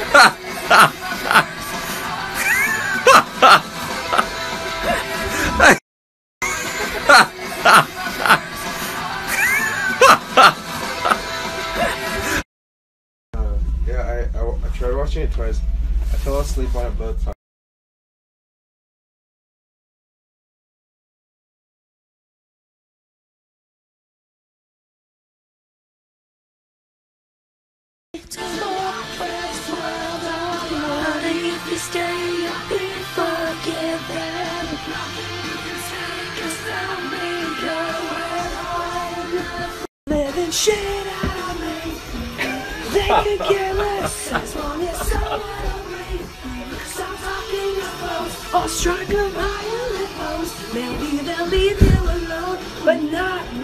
Yeah, I tried watching it twice. I fell asleep on it both times. Living shit out of me. They could care less as long as someone will me. Stop talking your clothes or strike a violent pose. Maybe they'll leave you alone, but not me.